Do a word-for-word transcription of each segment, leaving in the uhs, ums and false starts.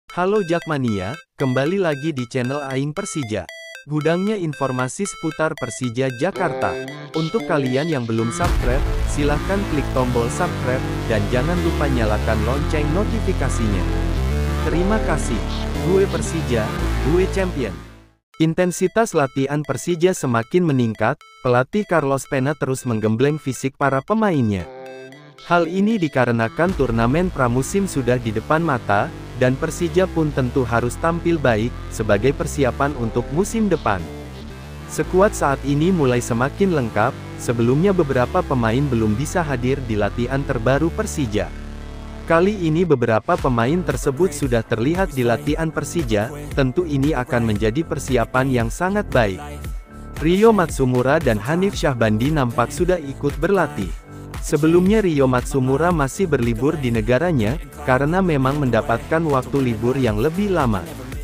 Halo Jakmania, kembali lagi di channel Aing Persija. Gudangnya informasi seputar Persija Jakarta. Untuk kalian yang belum subscribe, silahkan klik tombol subscribe, dan jangan lupa nyalakan lonceng notifikasinya. Terima kasih. Gue Persija, gue champion. Intensitas latihan Persija semakin meningkat, pelatih Carlos Pena terus menggembleng fisik para pemainnya. Hal ini dikarenakan turnamen pramusim sudah di depan mata, dan Persija pun tentu harus tampil baik, sebagai persiapan untuk musim depan. Skuad saat ini mulai semakin lengkap, sebelumnya beberapa pemain belum bisa hadir di latihan terbaru Persija. Kali ini beberapa pemain tersebut sudah terlihat di latihan Persija, tentu ini akan menjadi persiapan yang sangat baik. Ryo Matsumura dan Hanif Syahbandi nampak sudah ikut berlatih. Sebelumnya Ryo Matsumura masih berlibur di negaranya, karena memang mendapatkan waktu libur yang lebih lama.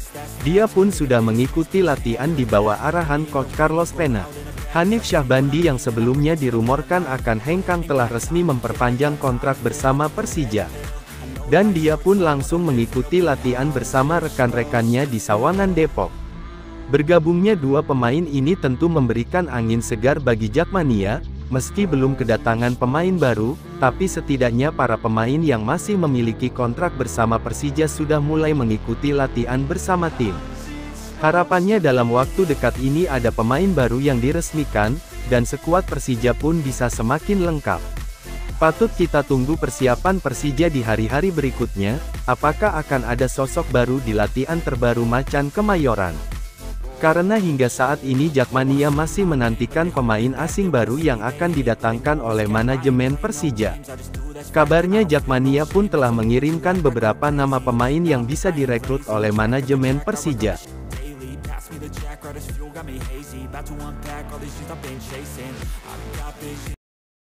Dia pun sudah mengikuti latihan di bawah arahan Coach Carlos Pena. Hanif Syahbandi yang sebelumnya dirumorkan akan hengkang telah resmi memperpanjang kontrak bersama Persija. Dan dia pun langsung mengikuti latihan bersama rekan-rekannya di Sawangan Depok. Bergabungnya dua pemain ini tentu memberikan angin segar bagi Jakmania. Meski belum kedatangan pemain baru, tapi setidaknya para pemain yang masih memiliki kontrak bersama Persija sudah mulai mengikuti latihan bersama tim. Harapannya dalam waktu dekat ini ada pemain baru yang diresmikan, dan skuad Persija pun bisa semakin lengkap. Patut kita tunggu persiapan Persija di hari-hari berikutnya, apakah akan ada sosok baru di latihan terbaru Macan Kemayoran. Karena hingga saat ini Jakmania masih menantikan pemain asing baru yang akan didatangkan oleh manajemen Persija. Kabarnya Jakmania pun telah mengirimkan beberapa nama pemain yang bisa direkrut oleh manajemen Persija.